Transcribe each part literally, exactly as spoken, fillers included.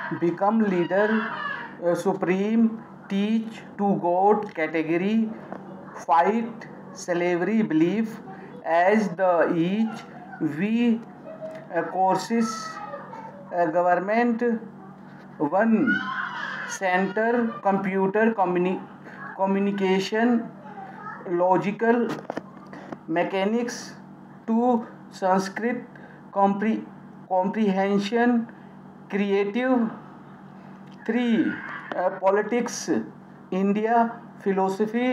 become leader, uh, supreme, teach to God category, fight slavery belief as the each we uh, courses uh, government one center computer communi- communication logical mechanics two Sanskrit compre- comprehension creative three uh, politics India philosophy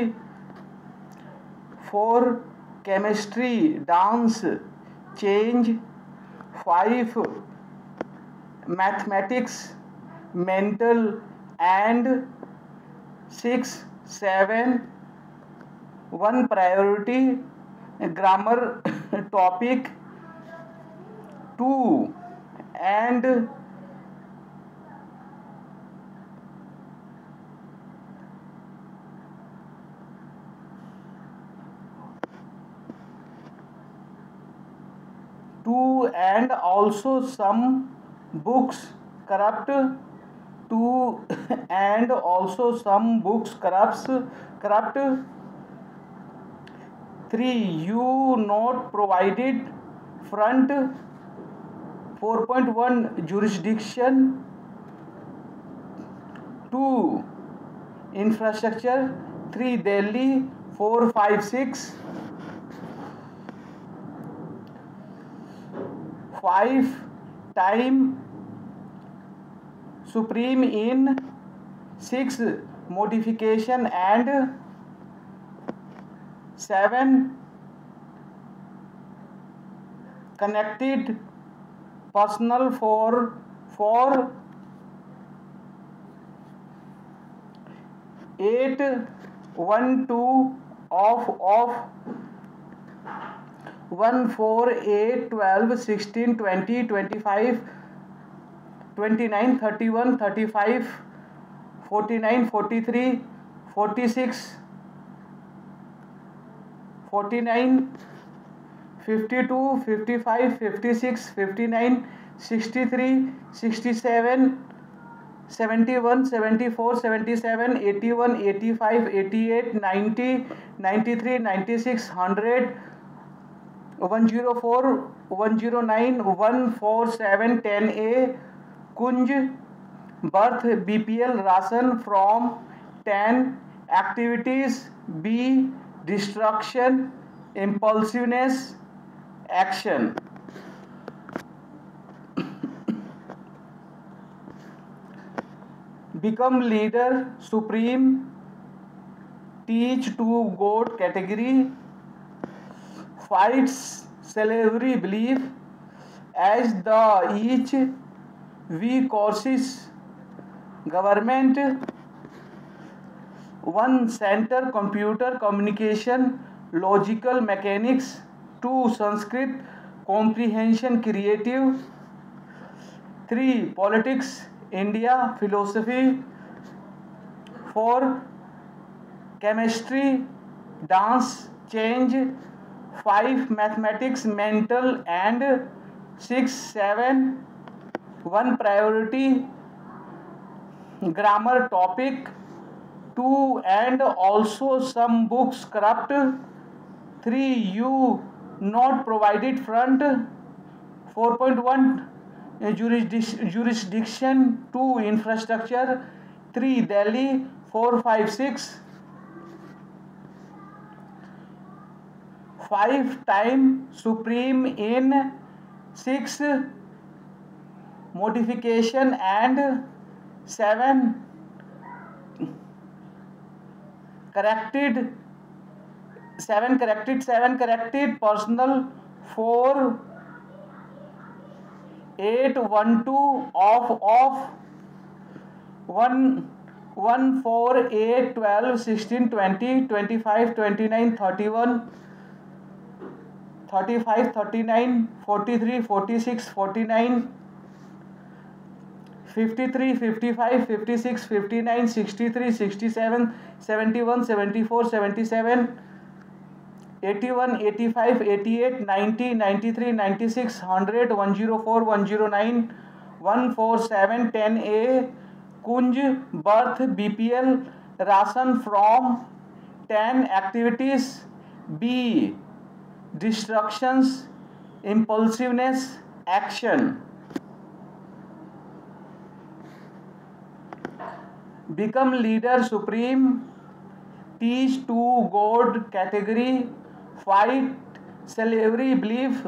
four chemistry dance change five mathematics mental and six seven one priority grammar topic two and two and also some books corrupt two and also some books corrupts corrupt three you not provided front four point one jurisdiction two infrastructure three Delhi four five six five time supreme in six modification and seven connected personal for for eight one two of of one four eight twelve sixteen twenty twenty five twenty nine thirty one thirty five forty nine forty three forty six forty nine fifty two fifty five fifty six fifty nine sixty three sixty seven seventy one seventy four seventy seven eighty one eighty five eighty eight ninety ninety three ninety six one hundred one zero four one zero nine one four seven ten A Kunj birth B P L ration from ten activities B destruction impulsiveness action become leader supreme teach to God category fights slavery belief as the each we courses government one center computer communication logical mechanics two Sanskrit comprehension creative three politics India philosophy four chemistry dance change five mathematics mental and six seven one priority grammar topic two and also some books corrupt three you not provided front four point one jurisdic- jurisdiction two infrastructure three Delhi four five six five time supreme in six modification and seven corrected seven corrected seven corrected personal four eight one two of of one one four eight twelve sixteen twenty twenty five twenty nine thirty one thirty five thirty nine forty three forty six forty nine fifty three fifty five fifty six fifty nine sixty three sixty seven seventy one seventy four seventy seven eighty one eighty five eighty eight ninety ninety three ninety six one hundred one zero four one zero nine one four seven ten A, Kunj, birth, B P L, ration from, ten activities, B, distractions, impulsiveness, action. Become leader supreme, teach to God category, fight slavery belief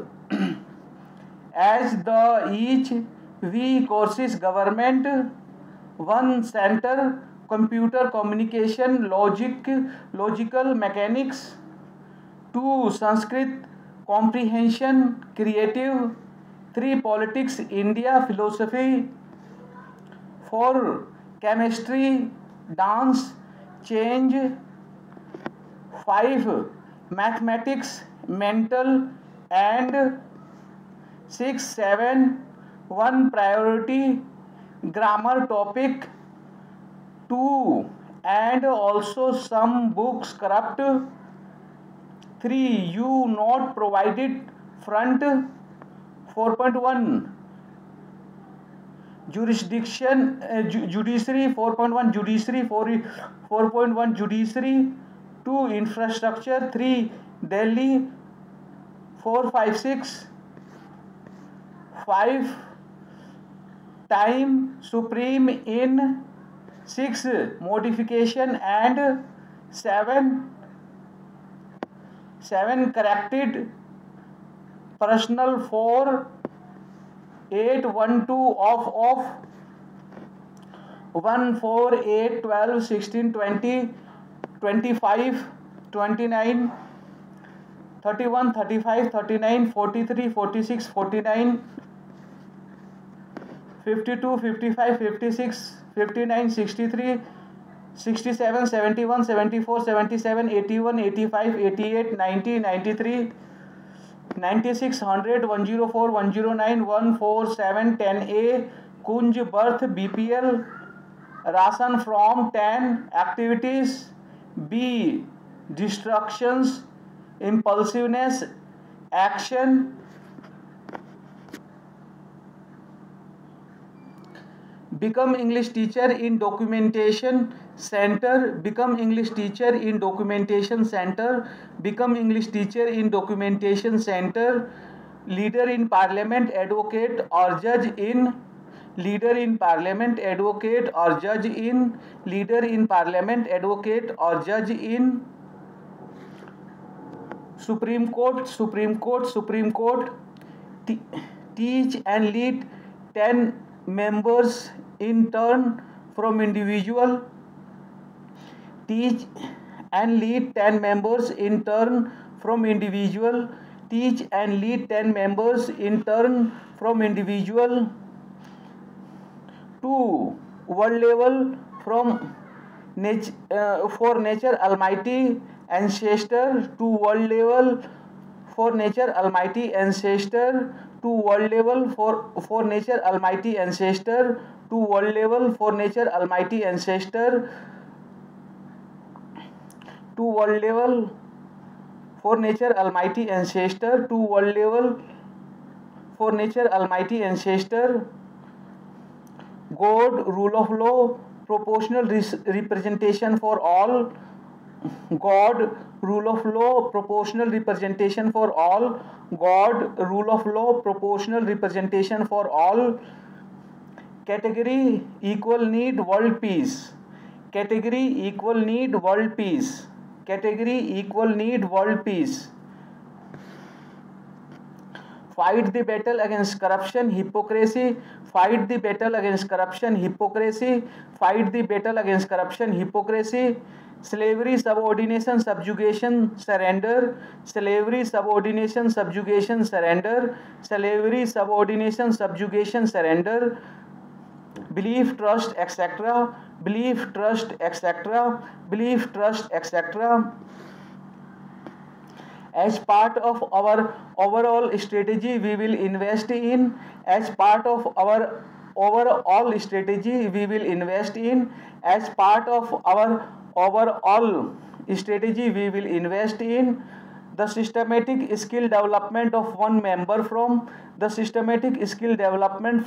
as the each V courses government, one center computer communication logic logical mechanics, two Sanskrit comprehension creative, three politics India philosophy, four chemistry dance change, five mathematics mental and six seven one priority grammar topic, two and also some books corrupt, three you not provided front, four point one jurisdiction uh, ju- judiciary, four point one judiciary, four, four point one judiciary, two infrastructure, three Delhi, four five six, five time supreme in, six modification and seven seven corrected personal, four eight one two of of one four eight twelve sixteen twenty twenty-five twenty-nine thirty-one thirty-five thirty-nine forty-three forty-six forty-nine fifty-two fifty-five fifty-six fifty-nine sixty-three sixty-seven seventy-one seventy-four seventy-seven eighty-one eighty-five eighty-eight ninety ninety-three ninety-six one hundred one oh four one oh nine one four seven ten A, Kunj, birth, B P L, ration from, ten activities, B, distractions, impulsiveness, action. Become English teacher in documentation center, become English teacher in documentation center, become English teacher in documentation center, leader in parliament, advocate or judge in, leader in parliament, advocate or judge in, leader in parliament, advocate or judge in, Supreme Court, Supreme Court, Supreme Court, te- teach and lead ten members in turn from individual, teach and lead ten members in turn from individual, teach and lead ten members in turn from individual, two world level from nature, uh, for nature almighty ancestor, to world level for nature almighty ancestor, to world level for for nature almighty ancestor, to world level for nature almighty ancestor, to world level for nature almighty ancestor, to world level for nature almighty ancestor, God, rule of law, proportional res- representation for all, God, rule of law, proportional representation for all, God, rule of law, proportional representation for all, category, equal need, world peace, category, equal need, world peace, category, equal need, world peace. Fight the battle against corruption, hypocrisy, fight the battle against corruption, hypocrisy, fight the battle against corruption, hypocrisy, slavery, subordination, subjugation, surrender, slavery, subordination, subjugation, surrender, slavery, subordination, subjugation, surrender, belief, trust, et cetera, belief, trust, et cetera, belief, trust, et cetera. As part of our overall strategy, we will invest in, as part of our overall strategy, we will invest in, as part of our overall strategy, we will invest in the systematic skill development of one member from, the systematic skill development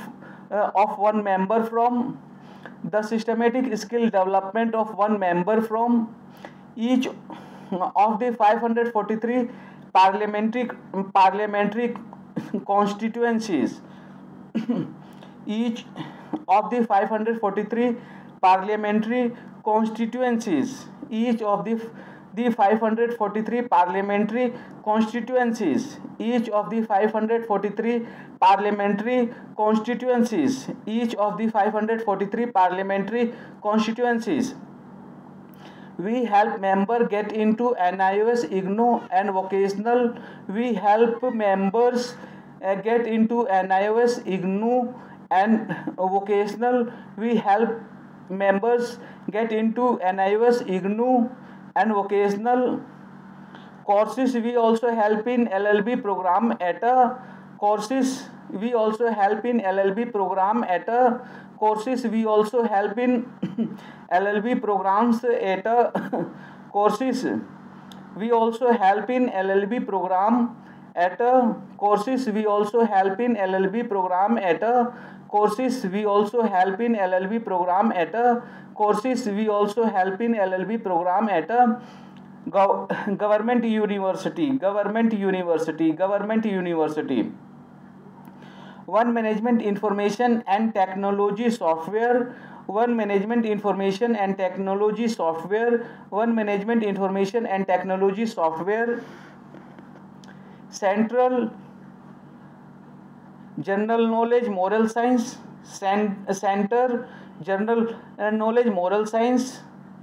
uh, of one member from the systematic skill development of one member from each of the five hundred forty-three parliamentary parliamentary constituencies. Each of the five hundred forty-three parliamentary constituencies. Each of the the five hundred forty-three parliamentary constituencies. Each of the five hundred forty-three parliamentary constituencies. Each of the five hundred forty-three parliamentary constituencies. We help member get into N I O S, I G N O and vocational. We help members uh, get into N I O S, I G N O and vocational. We help members get into N I O S, I G N O and vocational courses. We also help in L L B program at a courses. We also help in L L B program at a courses. We also help in L L B programs at a courses. We also help in L L B program at a courses. We also help in L L B program at a courses. We also help in L L B program at a courses. We also help in L L B program at a gov- government university. Government university. Government university. One management information and technology software. One management information and technology software. One management information and technology software. Central general knowledge moral science. Center general knowledge moral science.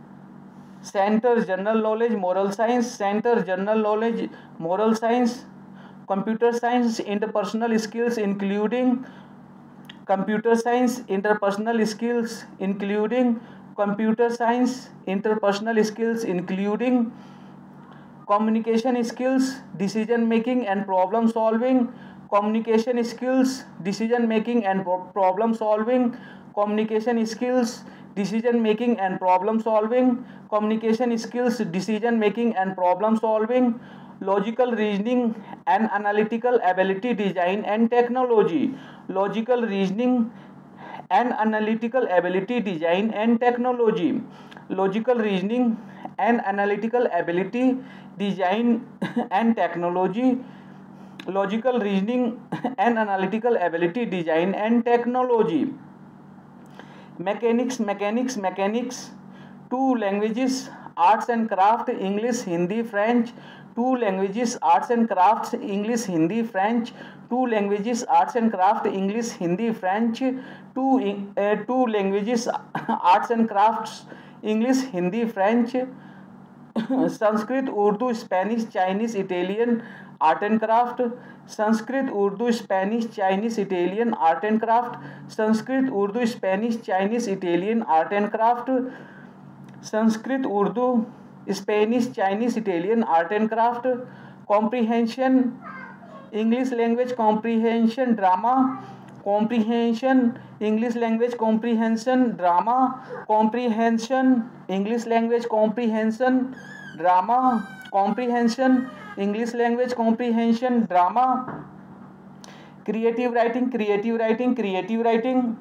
Center general knowledge moral science. Center general knowledge moral science. Computer science interpersonal skills including computer science interpersonal skills including computer science interpersonal skills including communication skills, decision making and problem solving. Communication skills, decision making and problem solving. Communication skills, decision making and problem solving. Communication skills, decision making and problem solving. Logical reasoning and analytical ability, design and technology. Logical reasoning and analytical ability, design and technology. Logical reasoning and analytical ability, design and technology. Logical reasoning and analytical ability, design and technology. Mechanics, mechanics, mechanics. Two languages, arts and craft, English, Hindi, French. Two languages, arts and crafts, English, Hindi, French. Two languages, arts and craft, English, Hindi, French. Two uh, two languages, arts and crafts, English, Hindi, French. Sanskrit, Urdu, Spanish, Chinese, Italian, art and craft. Sanskrit, Urdu, Spanish, Chinese, Italian, art and craft. Sanskrit, Urdu, Spanish, Chinese, Italian, art and craft. Sanskrit, Urdu, Spanish, Chinese, Italian, art and craft. Comprehension, English language comprehension, drama. Comprehension, English language comprehension, drama. Comprehension, English language comprehension, drama. Comprehension, English language comprehension, drama. Creative writing, creative writing, creative writing.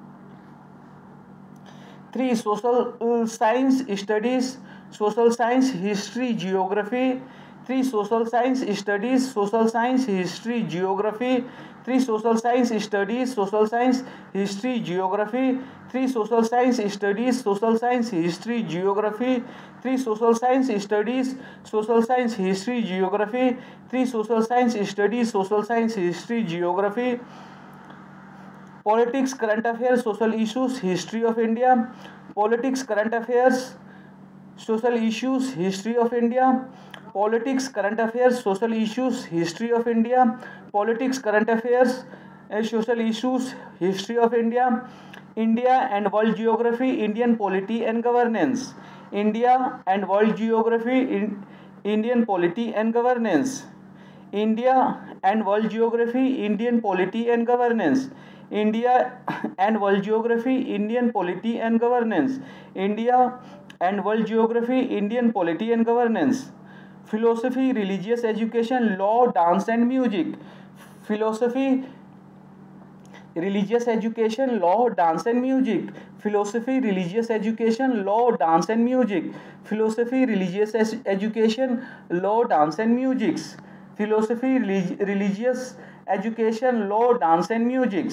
Three, social science studies, social science, history, geography. Three, social science studies, social science, history, geography. Three, social science studies, social science, history, geography. Three, social science studies, social science, history, geography. Three, social science studies, social science, history, geography. Three, social science studies, social science, history, geography. Politics, current affairs, social issues, history of India. Politics, current affairs, social issues, history of India. Politics, current affairs, social issues, history of India. Politics, current affairs, uh, social issues, history of India. India and world geography, Indian polity and governance. India and world geography, in, Indian polity and governance. India and world geography, Indian polity and governance. India and world geography, Indian polity and governance. India and world geography, Indian polity and governance. Philosophy, religious education, law, dance and music. Philosophy, religious education, law, dance and music. Philosophy, religious education, law, dance and music. Philosophy, religious education, law, dance and music. Philosophy, relig religious education, law, dance and music.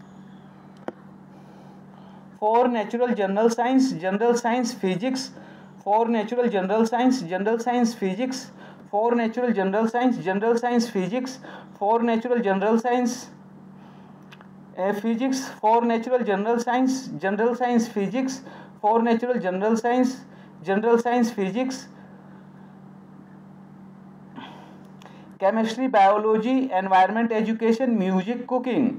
For natural general science, general science, physics. For natural general science, general science, physics. For natural general science, general science, physics. For natural general science, uh, physics. For natural general science, general science, physics. For natural general science, general science, physics. Chemistry, biology, environment education, music, cooking.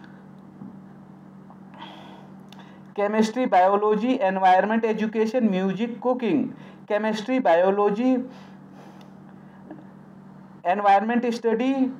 Chemistry, biology, environment education, music, cooking. Chemistry, biology, environment study,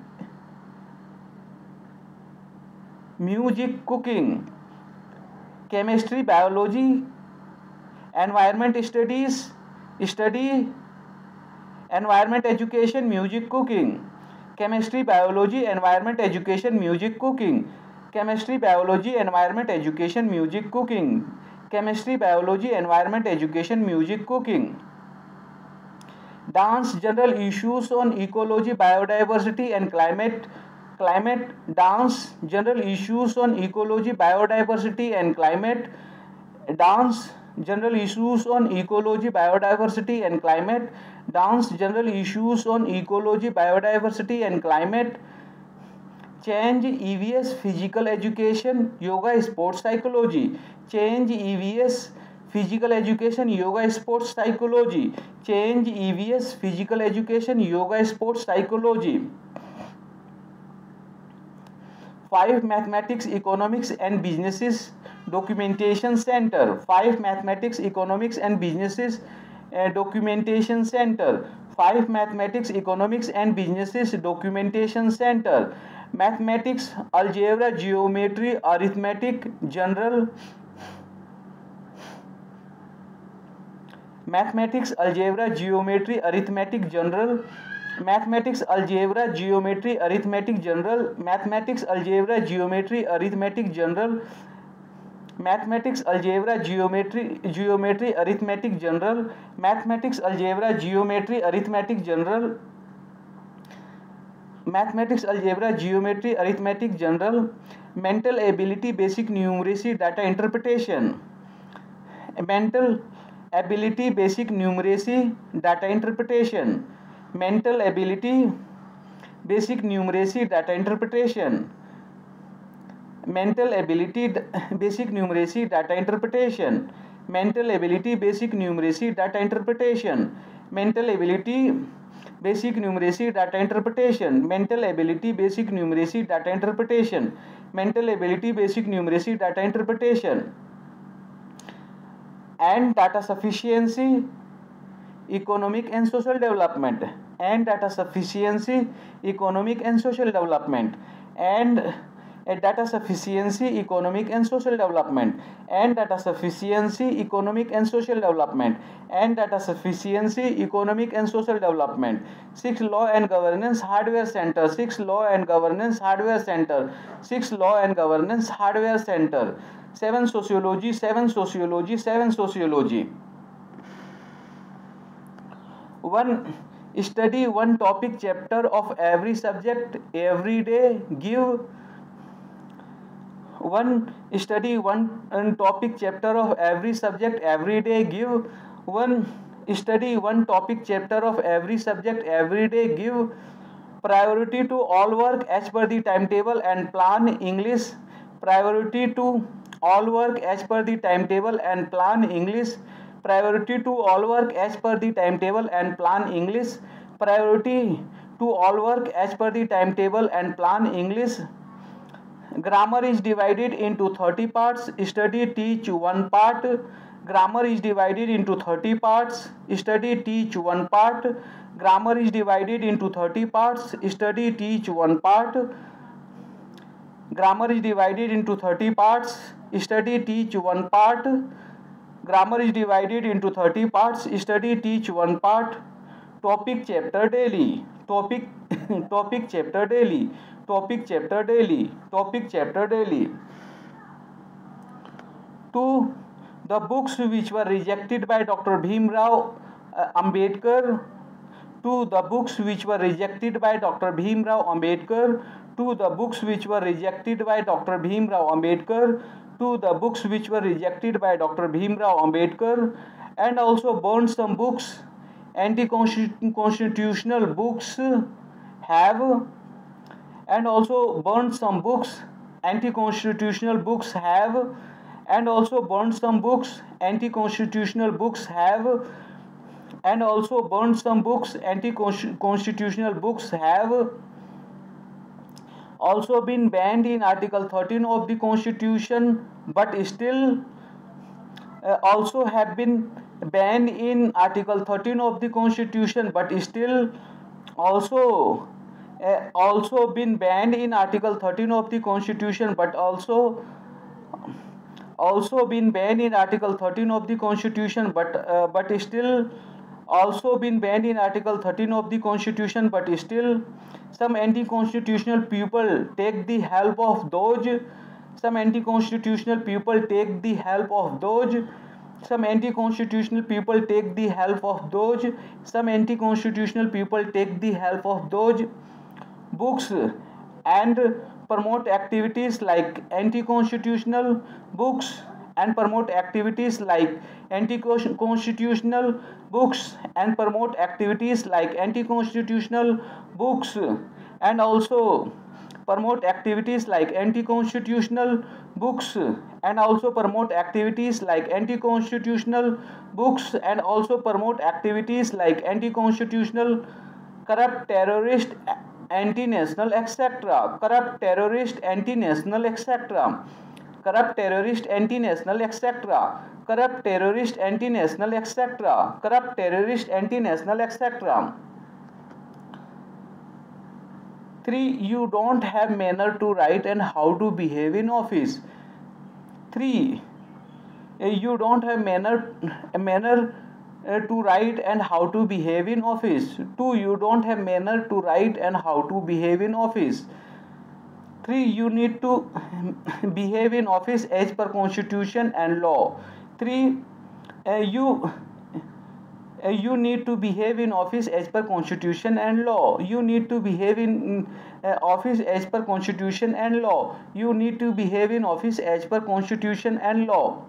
music, cooking. Chemistry, biology, environment studies, study, environment education, music, cooking. Chemistry, biology, environment education, music, cooking. Chemistry, biology, environment education, music, cooking. Chemistry, biology, environment education, music, cooking. Dance, general issues on ecology, biodiversity and climate. Climate, dance, general issues on ecology, biodiversity and climate. Dance, general issues on ecology, biodiversity and climate. Dance, general issues on ecology, biodiversity and climate. Change, E V S, physical education, yoga, sports psychology. Change, E V S, physical education, yoga, sports psychology. Change, E V S, physical education, yoga, sports psychology. Five, mathematics, economics and businesses documentation center. Five, mathematics, economics and businesses uh, documentation center. Five, mathematics, economics and businesses documentation center. Mathematics, algebra, geometry, arithmetic, general. Mathematics, algebra, geometry, arithmetic, general. Mathematics, algebra, geometry, arithmetic, general. Mathematics, algebra, geometry, arithmetic, general. Mathematics, algebra, geometry, geometry, arithmetic, general. Mathematics, algebra, geometry, arithmetic, general. Mathematics, algebra, geometry, arithmetic, general. Mental ability, basic numeracy, data interpretation. Mental ability, basic numeracy, data interpretation. Mental ability, basic numeracy, data interpretation. Mental ability, basic numeracy, data interpretation. Mental ability, basic numeracy, data interpretation. Mental ability, basic numeracy, data interpretation. Mental ability, basic numeracy, data interpretation. Mental ability, basic numeracy, data interpretation. And data sufficiency, economic and social development. And data sufficiency, economic and social development. And data sufficiency, economic and social development. And data sufficiency, economic and social development. And data sufficiency, economic and social development. Six, law and governance hardware center. Six, law and governance hardware center. Six, law and governance hardware center. Seven, sociology. Seven, sociology. Seven, sociology. One, study one topic chapter of every subject every day. Give one study one topic chapter of every subject every day. Give one study one topic chapter of every subject every day. Give priority to all work as per the timetable and plan. English, priority to all work as per the timetable and plan. English, priority to all work as per the timetable and plan. English, priority to all work as per the timetable and plan. English. Grammar is divided into thirty parts. Study, teach one part. Grammar is divided into thirty parts. Study, teach one part. Grammar is divided into thirty parts. Study, teach one part. Grammar is divided into thirty parts. Study, teach one part. Grammar is divided into thirty parts. Study, teach one part. Topic chapter daily. Topic topic chapter daily. topic chapter daily. Topic chapter daily. two. The books which were rejected by Doctor Bhim Rao uh, Ambedkar. two. The books which were rejected by Doctor Bhim Rao Ambedkar. two. The books which were rejected by Doctor Bhim Rao Ambedkar. two. The books which were rejected by Doctor Bhim Rao Ambedkar. And also burned some books. Anti-constitutional books have, and also burned some books. Anti-constitutional books have, and also burned some books. Anti-constitutional books have, and also burned some books. Anti-constitutional books have also been banned in Article thirteen of the Constitution, but still uh, also have been banned in Article thirteen of the Constitution, but still also uh, also been banned in Article thirteen of the Constitution, but also also been banned in Article thirteen of the Constitution, but uh, but still also been banned in Article thirteen of the Constitution, but still some anti-constitutional people take the help of those. Some anti-constitutional people take the help of those. Some anti-constitutional people take the help of those. Some anti-constitutional people take the help of those books and promote activities like anti-constitutional books and promote activities like anti-constitutional books and promote activities like anti-constitutional books and also promote activities like anti-constitutional books and also promote activities like anti-constitutional books and also promote activities like anti-constitutional, corrupt, terrorist, anti-national, et cetera. Corrupt, terrorist, anti-national, et cetera. Corrupt, terrorist, anti-national, et cetera. Corrupt, terrorist, anti-national, et cetera. Corrupt, terrorist, anti-national, et cetera. three. You don't have manner to write and how to behave in office. three. You don't have manner, manner uh, to write and how to behave in office. two. You don't have manner to write and how to behave in office. three. You need to behave in office as per constitution and law. three. Uh, you uh, you need to behave in office as per constitution and law. You need to behave in uh, office as per constitution and law. You need to behave in office as per constitution and law.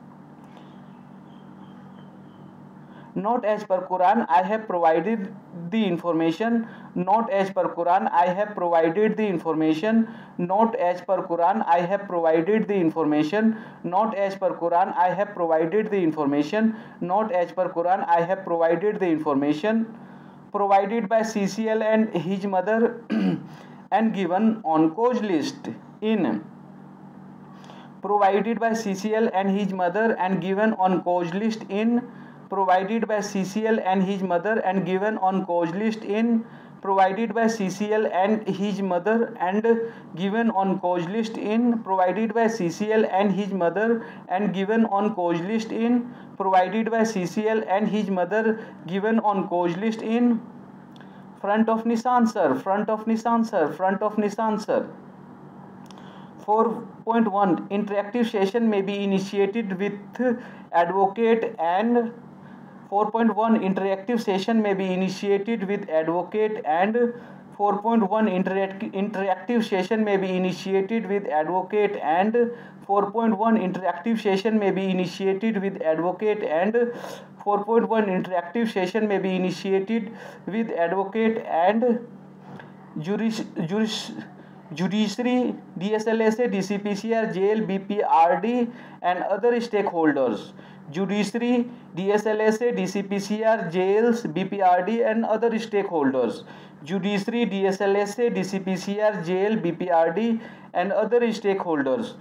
Not as per Quran, I have provided the information. Not as per Quran, I have provided the information. Not as per Quran, I have provided the information. Not as per Quran, I have provided the information. Not as per Quran, I have provided the information. Provided by C C L and his mother and given on cause list in. Provided by C C L and his mother and given on cause list in. Provided by C C L and his mother and given on cause list in. Provided by C C L and his mother and given on cause list in. Provided by C C L and his mother and given on cause list in. Provided by C C L and his mother given on cause list in. Front of Nissan sir, front of Nissan sir, front of Nissan sir. four point one Interactive session may be initiated with advocate and four point one Interactive session may be initiated with advocate and four point one Interact interactive session may be initiated with advocate and four point one Interactive session may be initiated with advocate and four point one Interactive session may be initiated with advocate and juris, juris, judiciary, D S L S A, D C P C R, jail, B P R D and other stakeholders. Judiciary, D S L S A, D C P C R, jails, B P R D and other stakeholders. Judiciary, D S L S A, D C P C R, jail, B P R D and other stakeholders.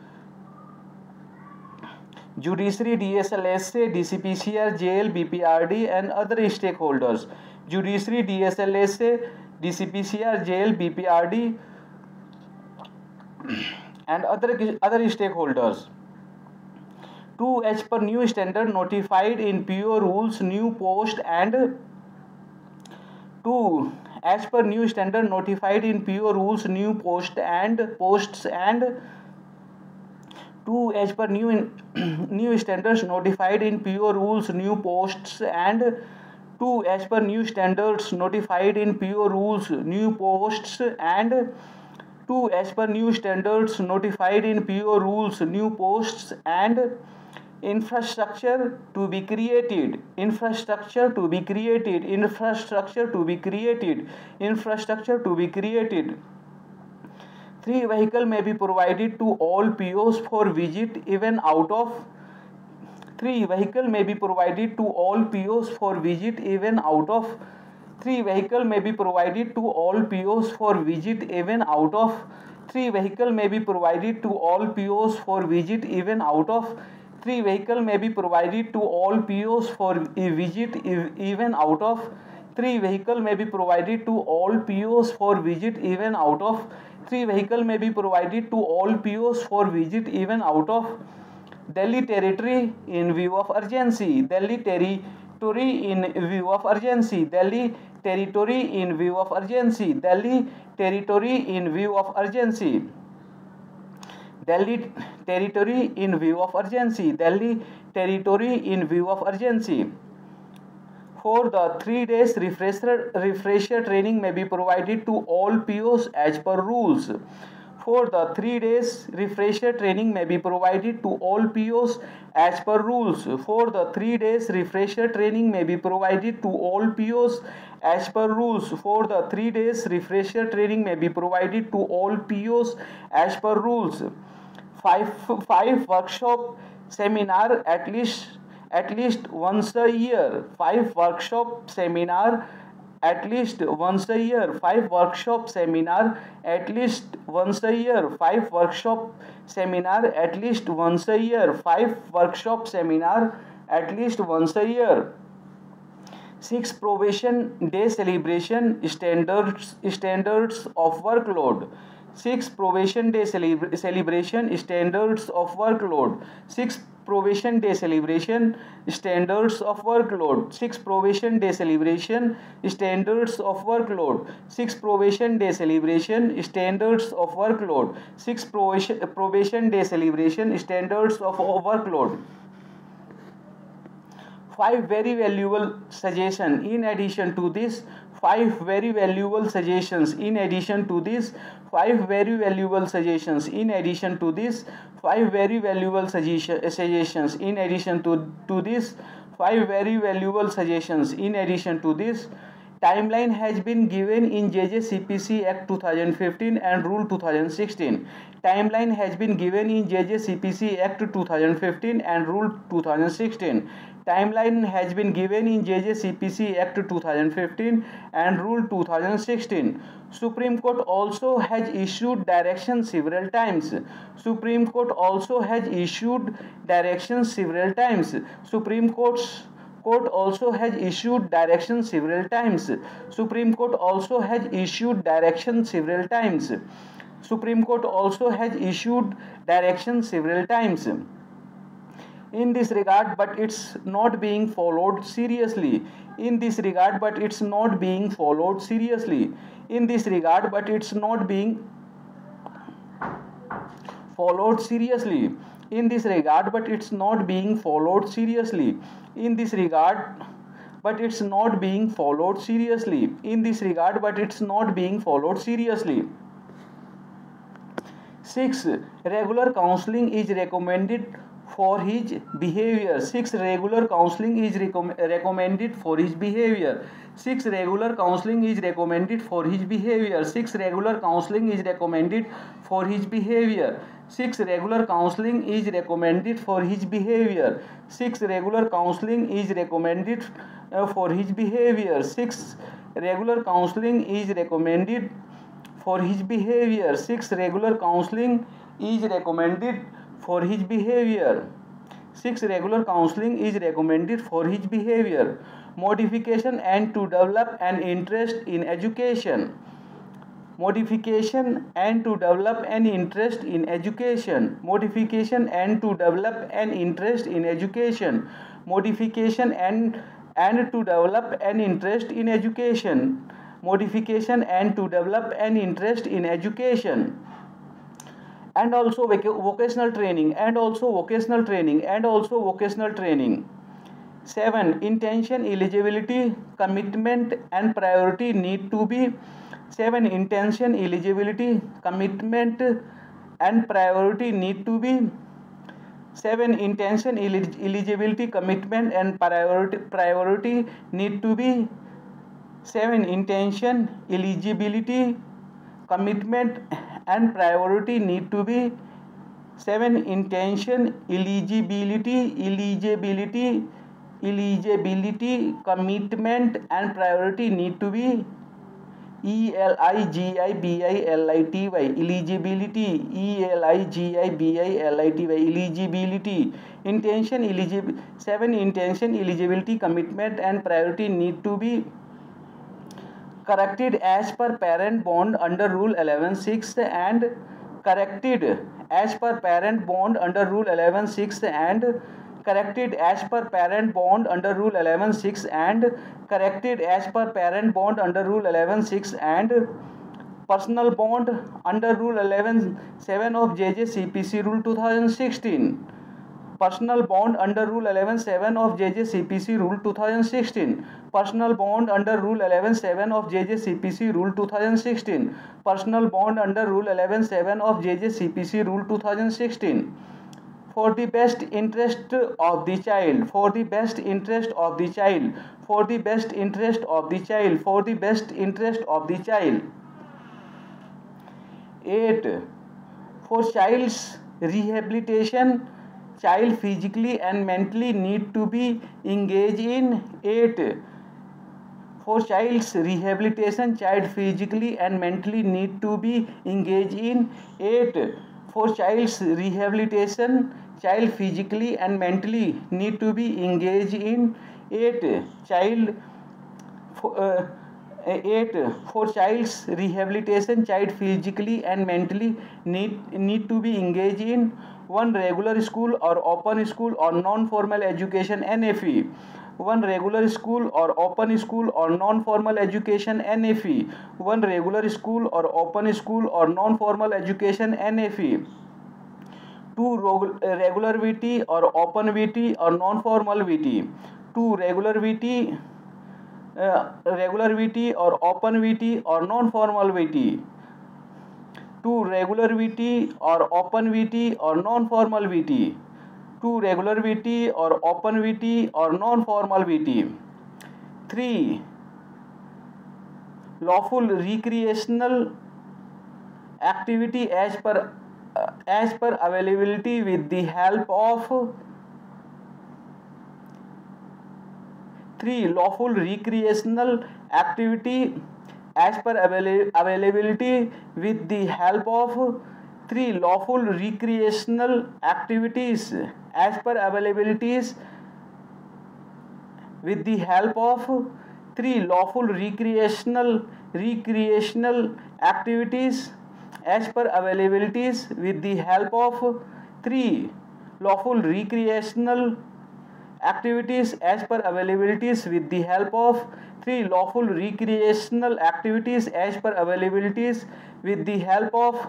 Judiciary, D S L S A, D C P C R, jail, B P R D and other stakeholders. Judiciary, D S L S A, D C P C R, jail, B P R D and other other stakeholders. two. As per new standard notified in P O rules, new post and two. as per new standard notified in P O rules, new post and posts and two as per new in, new standards notified in P O rules, new posts and two as per new standards notified in P O rules, new posts and two as per new standards notified in P O rules, new posts and infrastructure to be created, infrastructure to be created, infrastructure to be created, infrastructure to be created. Three vehicle may be provided to all P Os for visit even out of three vehicle may be provided to all P Os for visit even out of three vehicle may be provided to all P Os for visit even out of three vehicle may be provided to all P Os for visit even out of three vehicle may be provided to all P Os for visit even out of three vehicle may be provided to all P Os for visit even out of three vehicle may be provided to all P Os for visit even out of Delhi territory in view of urgency, Delhi territory in view of urgency, Delhi territory in view of urgency, Delhi territory in view of urgency, Delhi territory in view of urgency, Delhi territory in view of urgency. For the three days refresher refresher training may be provided to all P Os as per rules. For the three days refresher training may be provided to all P Os as per rules. For the three days refresher training may be provided to all P Os as per rules. For the three days refresher training may be provided to all P Os as per rules. Five five workshop seminar at least at least once a year. Five workshop seminar at least once a year. Five workshop seminar at least once a year. Five workshop seminar at least once a year. Five workshop seminar at least once a year. Six probation day celebration standards standards of workload. Six probation day celebra- celebration standards of workload. Six probation day celebration standards of workload. Six probation day celebration standards of workload. Six probation day celebration standards of workload. Six probation probation day celebration standards of workload. Five very valuable suggestions in addition to this. Five very valuable suggestions in addition to this. Five very valuable suggestions in addition to this. Five very valuable suggestion, suggestions in addition to, to this. Five very valuable suggestions in addition to this. Timeline has been given in J J C P C Act twenty fifteen and Rule twenty sixteen. Timeline has been given in J J C P C Act twenty fifteen and Rule twenty sixteen. Timeline has been given in J J C P C Act twenty fifteen and Rule twenty sixteen. Supreme Court also has issued directions several times. Supreme Court also has issued directions several times. Supreme Court's Court also has issued directions several times. Supreme Court also has issued directions several times. Supreme Court also has issued directions several times in this regard, but it's not being followed seriously. In this regard, but it's not being followed seriously. In this regard, but it's not being followed seriously. In this regard, but it's not being followed seriously. In this regard, but it's not being followed seriously. In this regard, but it's not being followed seriously. Six, regular counseling is recommended for his behavior. Six, regular counseling is recom- recommended for his behavior. Six, regular counseling is recommended for his behavior. Six, regular counseling is recommended for his behavior. Six, regular counseling is recommended for his behavior. Six, regular counseling is recommended uh, for his behavior. Six, regular counseling is recommended for his behavior. Six, regular counseling is recommended for his behavior. Six, regular counseling is recommended for his behavior. Modification and to develop an interest in education. Modification and to develop an interest in education. Modification and to develop an interest in education. Modification and and to develop an interest in education. modification and to develop an interest in education. And also vocational training and also vocational training and also vocational training. seven. Intention, eligibility, commitment and priority need to be. seven. Intention, eligibility, commitment and priority need to be. seven. Intention, eligibility, commitment and priority priority need to be. seven. Intention, eligibility, commitment and priority need to be. seven. Intention, eligibility, eligibility, eligibility, commitment and priority need to be. E L I G I B I L I T Y, eligibility, E L I G I B I L I T Y, eligibility. Intention, eligibility. seven. Intention, eligibility, commitment and priority need to be corrected as per parent bond under rule eleven six and corrected as per parent bond under rule eleven six and corrected as per parent bond under rule eleven six and corrected as per parent bond under rule eleven six and personal bond under rule eleven seven of J J C P C rule twenty sixteen. Personal bond under rule eleven seven of J J C P C rule twenty sixteen. Personal bond under rule eleven seven of J J C P C rule twenty sixteen. Personal bond under rule eleven seven of J J C P C rule twenty sixteen. For the best interest of the child, for the best interest of the child, for the best interest of the child, for the best interest of the child. eight. For child's rehabilitation, child physically and mentally need to be engaged in. eight. For child's rehabilitation, child physically and mentally need to be engaged in. eight. For child's rehabilitation, child physically and mentally need to be engaged in. eight. Child uh, eight. For child's rehabilitation, child physically and mentally need need to be engaged in one regular school or open school or non-formal education N F E. One regular school or open school or non-formal education N F E. One regular school or open school or non-formal education N F E. Two regular V T or open V T or non-formal V T. Two regular V T, uh, regular V T or open V T or non-formal V T. Two regular V T or open V T or non-formal V T. Two regular V T or open V T or non-formal V T. Three lawful recreational activity as per uh, as per availability with the help of. Three lawful recreational activity as per avail availability with the help of. Three lawful recreational activities as per availabilities with the help of. Three lawful recreational recreational activities as per availabilities with the help of. Three lawful recreational activities as per availabilities with the help of. Three lawful recreational activities as per availabilities with the help of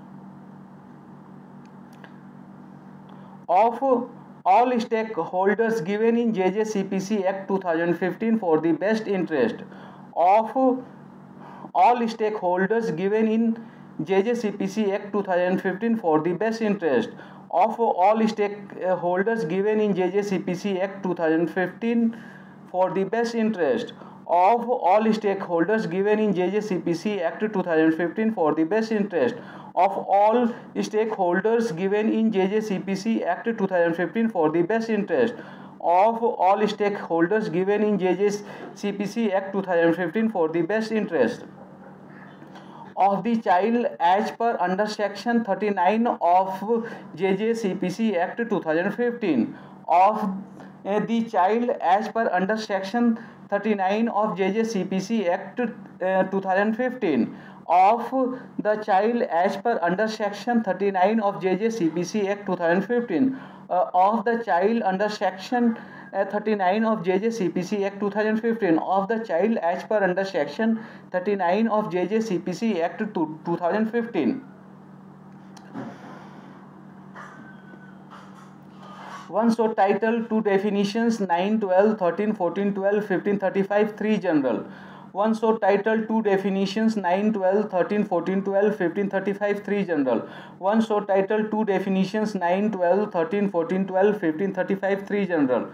of all stakeholders given in J J C P C Act twenty fifteen for the best interest of all stakeholders given in J J C P C Act twenty fifteen for the best interest of all stakeholders given in J J C P C Act twenty fifteen for the best interest of all stakeholders given in J J C P C Act twenty fifteen for the best interest of all stakeholders given in J J C P C Act twenty fifteen for the best interest of all stakeholders given in J J C P C Act twenty fifteen for the best interest of the child as per under section thirty-nine of J J C P C Act twenty fifteen of uh, the child as per under section thirty-nine of J J C P C Act uh, twenty fifteen of the child as per under section thirty-nine of J J C P C Act twenty fifteen uh, of the child under section uh, thirty-nine of J J C P C Act twenty fifteen of the child as per under section thirty-nine of J J C P C Act twenty fifteen. One short title, two definitions, nine, twelve, thirteen, fourteen, twelve, fifteen, thirty-five, three general. One short title, two definitions, nine, twelve, thirteen, fourteen, twelve, fifteen, thirty-five, three general. One short title, two definitions, nine, twelve, thirteen, fourteen, twelve, fifteen, thirty-five, three general.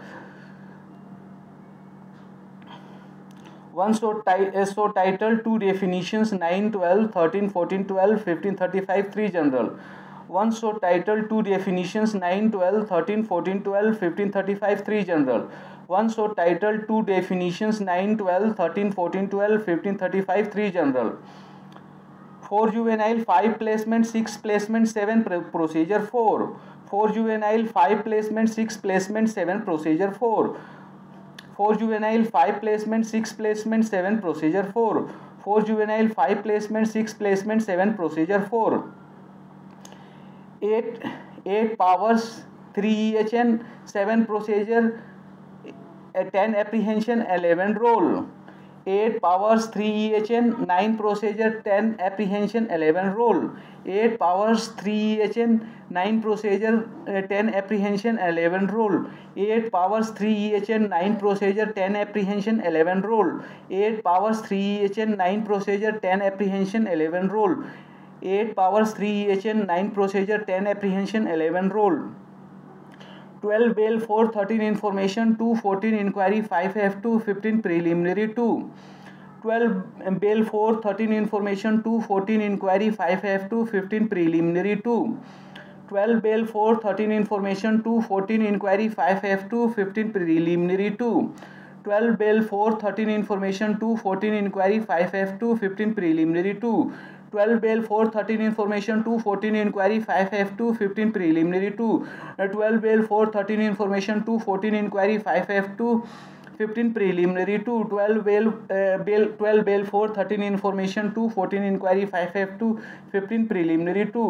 One short, ti- short title, two definitions, nine, twelve, thirteen, fourteen, twelve, fifteen, thirty-five, three general. One short title, two definitions, nine, twelve, thirteen, fourteen, twelve, fifteen, thirty-five, three general. One short title, two definitions, nine, twelve, thirteen, fourteen, twelve, fifteen, thirty-five, three general. four juvenile, five placement, six placement, seven procedure four. four juvenile, five placement, six placement, seven procedure four. four juvenile, five placement, six placement, seven procedure four. four juvenile, five placement, six placement, seven procedure four. eight, eight powers, three E H N, seven procedure, ten apprehension, eleven roll. eight powers, three E H N, nine procedure, ten apprehension, eleven roll. eight powers, three E H N, nine procedure, ten apprehension, eleven roll. eight powers, three E H N, nine procedure, ten apprehension, eleven roll. eight powers, three E H N, nine procedure, ten apprehension, eleven roll. eight powers, three E H N, nine procedure, ten apprehension, eleven roll. twelve bail, four, thirteen information, two, fourteen inquiry, five F two, fifteen preliminary two. twelve bail, four, thirteen information, two, fourteen inquiry, five F two, fifteen preliminary two. twelve bail, four, thirteen information, two, fourteen inquiry, five F two, fifteen preliminary two. twelve bail, four, thirteen information, two, fourteen inquiry, five F two, fifteen preliminary two. twelve bail, four, thirteen information, two, fourteen inquiry, five F two, fifteen preliminary two. twelve bail, four, thirteen information, two, fourteen inquiry, five F two, fifteen preliminary two. twelve bail, uh, bail, twelve bail, four, thirteen information, two, fourteen inquiry, five F two, fifteen preliminary two.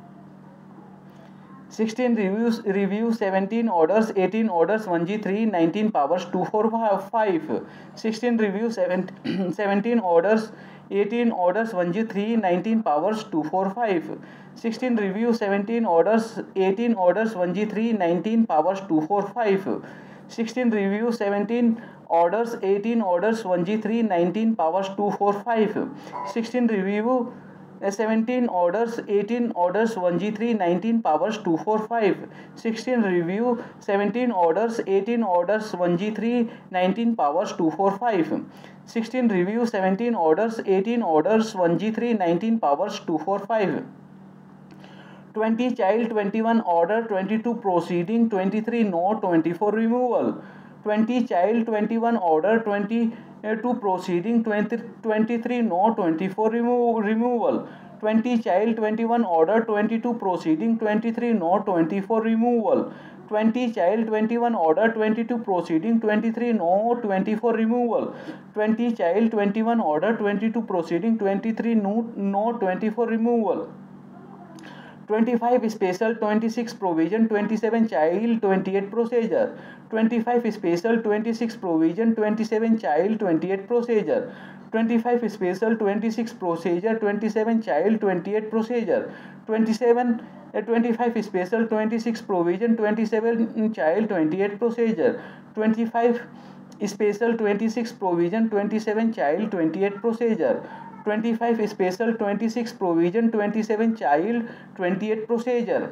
sixteen reviews, review, seventeen orders, eighteen orders, one G three, nineteen powers, two four five. sixteen reviews, seventeen orders, eighteen orders, one G three, nineteen powers, two four five. sixteen review, seventeen orders, eighteen orders, one G three, nineteen powers, two four five. sixteen review, seventeen orders, eighteen orders, one G three, nineteen powers, two four five. sixteen review, seventeen orders, eighteen orders, one G three, nineteen powers, two four five. sixteen review, seventeen orders, eighteen orders, one G three, nineteen powers, two four five. sixteen review, seventeen orders, eighteen orders, one G three, nineteen powers, two four five. twenty child, twenty-one order, twenty-two proceeding, twenty-three no, twenty-four removal. twenty child, twenty-one order, twenty-two proceeding, twenty, twenty-three no, twenty-four remove, removal. twenty child, twenty-one order, twenty-two proceeding, twenty-three no, twenty-four removal. twenty child, twenty-one order, twenty-two proceeding, twenty-three no, twenty-four removal. twenty child, twenty-one order, twenty-two proceeding, twenty-three no, no, twenty-four removal. twenty-five special, twenty-six provision, twenty-seven child, twenty-eight procedure. twenty-five special, twenty-six provision, twenty-seven child, twenty-eight procedure. twenty-five special, twenty-six procedure, twenty-seven child, twenty-eight procedure. twenty-seven uh, twenty-five special, twenty-six provision, twenty-seven child, twenty-eight procedure. twenty-five special, twenty-six provision, twenty-seven child, twenty-eight procedure. twenty-five special, twenty-six provision, twenty-seven child, twenty-eight procedure.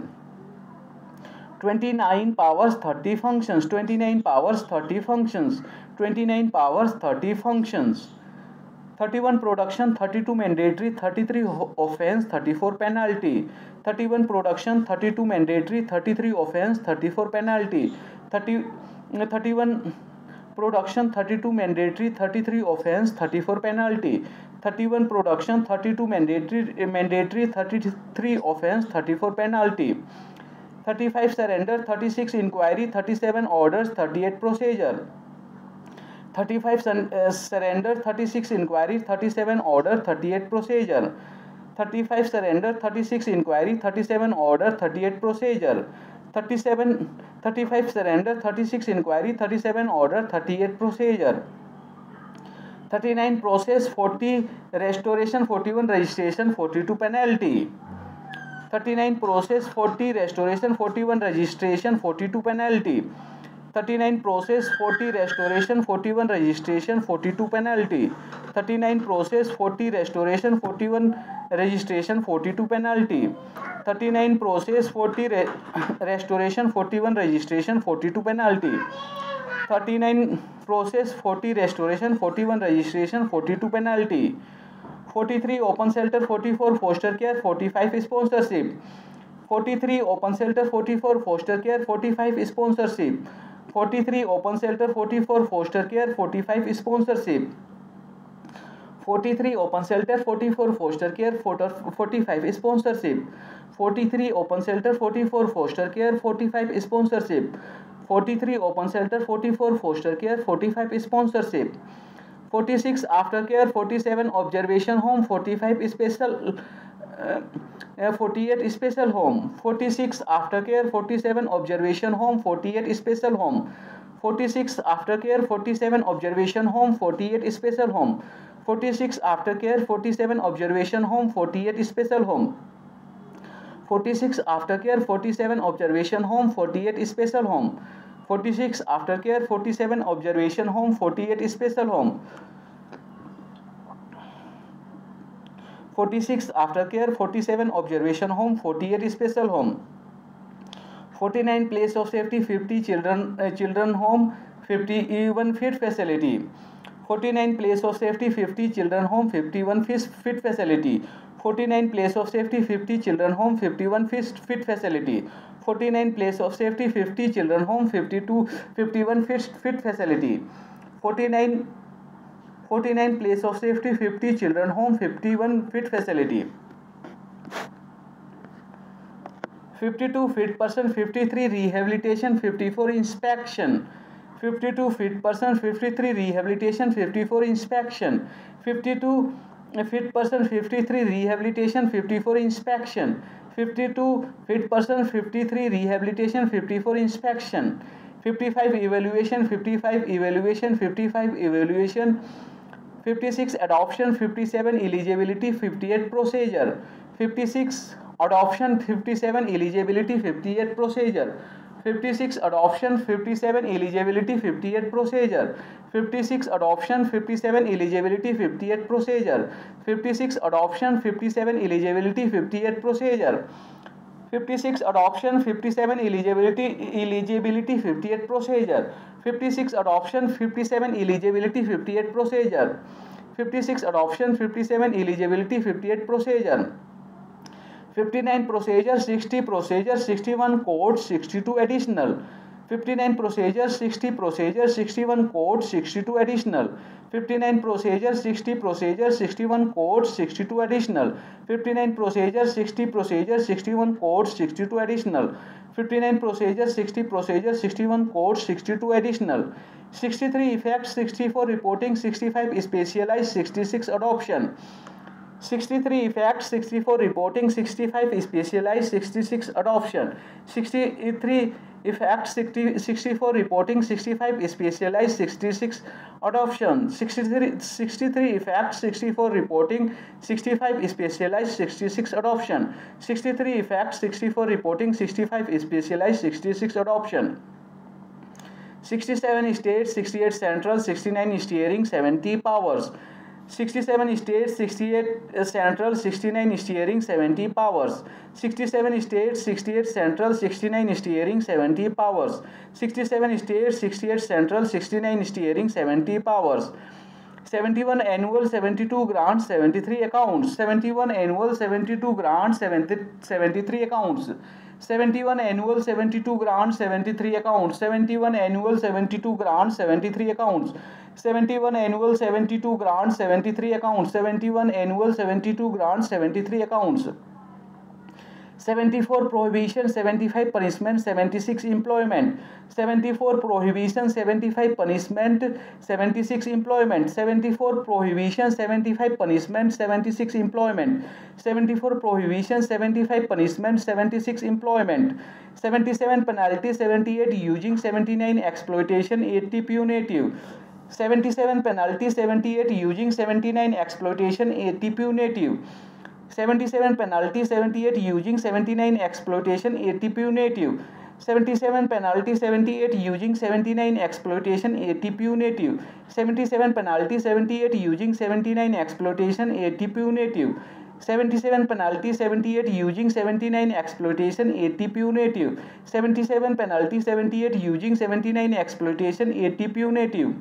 twenty-nine powers, thirty functions. twenty-nine powers, thirty functions. twenty-nine powers, thirty functions. thirty-one production, thirty-two mandatory, thirty-three offense, thirty-four penalty. thirty-one production, thirty-two mandatory, thirty-three offense, thirty-four penalty. thirty, thirty-one production, thirty-two mandatory, thirty-three offense, thirty-four penalty. thirty-one production, thirty-two mandatory, mandatory, thirty-three offense, thirty-four penalty. thirty-five surrender, thirty-six inquiry, thirty-seven orders, thirty-eight procedure. thirty-five uh, surrender, thirty-six inquiry, thirty-seven order, thirty-eight procedure. thirty-five surrender, thirty-six inquiry, thirty-seven order, thirty-eight procedure. thirty-seven, thirty-five surrender, thirty-six inquiry, thirty-seven order, thirty-eight procedure, thirty-nine process, forty restoration, forty-one registration, forty-two penalty, thirty-nine process, forty restoration, forty-one registration, forty-two penalty, thirty-nine process, forty restoration, forty-one registration, forty-two penalty, thirty-nine process, forty restoration, forty-one registration, forty-two penalty, thirty-nine process, forty re restoration, forty-one registration, forty-two penalty, thirty-nine process, forty restoration, forty-one registration, forty-two penalty, forty-three open shelter, forty-four foster care, forty-five sponsorship, forty-three open shelter, forty-four foster care, forty-five sponsorship, forty-three open shelter, forty-four foster care, forty-five sponsorship, forty-three open shelter, forty-four foster care, forty-five sponsorship, forty-three open shelter, forty-four foster care, forty-five sponsorship, forty-three open shelter, forty-four foster care, forty-five sponsorship, forty-six aftercare, forty-seven observation home, forty-five special uh, uh, forty-eight special home, forty-six aftercare, forty-seven observation home, forty-eight special home, forty-six aftercare, forty-seven observation home, forty-eight special home, forty-six aftercare, forty-seven observation home, forty-eight special home, forty-six aftercare, forty-seven observation home, forty-eight special home, forty-six aftercare, forty-seven observation home, forty-eight special home, forty-six aftercare, forty-seven observation home, forty-eight special home, forty-nine place of safety, fifty children uh, children home, fifty-one fit facility, forty-nine place of safety, fifty children home, fifty-one fit facility, forty-nine place of safety, fifty children home, fifty-one fit facility, forty-nine place of safety, fifty children home, fifty-two fifty-one fit fit facility, forty-nine forty-nine place of safety, fifty children home, fifty-one fit facility, fifty-two fit person, fifty-three rehabilitation, fifty-four inspection, fifty-two fit person, fifty-three rehabilitation, fifty-four inspection, fifty-two fit person, fifty-three rehabilitation, fifty-four inspection, fifty-two fit person, fifty-three rehabilitation, fifty-four inspection, fifty-five evaluation, fifty-five evaluation, fifty-five evaluation, fifty-six adoption, fifty-seven eligibility, fifty-eight procedure, fifty-six adoption, fifty-seven eligibility, fifty-eight procedure, fifty-six adoption, fifty-seven eligibility, fifty-eight procedure, fifty-six adoption, fifty-seven eligibility, fifty-eight procedure, fifty-six adoption, fifty-seven eligibility, fifty-eight procedure, fifty-six adoption, fifty-seven eligibility eligibility, fifty-eight procedure, fifty-six adoption, fifty-seven eligibility, fifty-eight procedure, fifty-six adoption, fifty-seven eligibility, fifty-eight procedure, fifty-nine procedure, sixty procedure, sixty-one code, sixty-two additional, fifty-nine procedure, sixty procedure, sixty-one code, sixty-two additional, fifty-nine procedure, sixty procedure, sixty-one code, sixty-two additional, fifty-nine procedure, sixty procedure, sixty-one code, sixty-two additional, fifty-nine procedure, sixty procedure, sixty-one code, sixty-two additional, sixty-three effects, sixty-four reporting, sixty-five specialized, sixty-six adoption, sixty-three effects, sixty-four reporting, sixty-five specialized, sixty-six adoption, sixty-three effects, sixty, sixty-four reporting, sixty-five specialized, sixty-six adoption, sixty-three, sixty-three effects, sixty-four reporting, sixty-five specialized, sixty-six adoption, sixty-three effects, sixty-four reporting, sixty-five specialized, sixty-six adoption, sixty-seven states, sixty-eight central, sixty-nine steering, seventy powers, sixty-seven states, sixty-eight central, sixty-nine steering, seventy powers, sixty-seven states, sixty-eight central, sixty-nine steering, seventy powers, sixty-seven states, sixty-eight central, sixty-nine steering, seventy powers, seventy-one annual, seventy-two grants, seventy-three accounts, seventy-one annual, seventy-two grants, seventy-three accounts, seventy-one annual, seventy-two grants, seventy-three accounts, seventy-one annual, seventy-two grants, seventy-three accounts, seventy-one annual, seventy-two grants, seventy-three accounts, seventy-one annual, seventy-two grants, seventy-three accounts, seventy-four prohibition, seventy-five punishment, seventy-six employment. seventy-four prohibition, seventy-five punishment, seventy-six employment. seventy-four prohibition, seventy-five punishment, seventy-six employment. seventy-four prohibition, seventy-five punishment, seventy-six employment. seventy-seven penalty, seventy-eight using, seventy-nine exploitation, eighty punitive. seventy-seven penalty, seventy-eight using, seventy-nine exploitation, eighty punitive. seventy-seven penalty, seventy-eight using, seventy-nine exploitation, eighty punitive. seventy-seven penalty, seventy-eight using, seventy-nine exploitation, eighty punitive. seventy-seven penalty, seventy-eight using, seventy-nine exploitation, eighty punitive. seventy-seven penalty, seventy-eight using, seventy-nine exploitation, eighty punitive. seventy-seven penalty, seventy-eight using, seventy-nine exploitation, eighty punitive.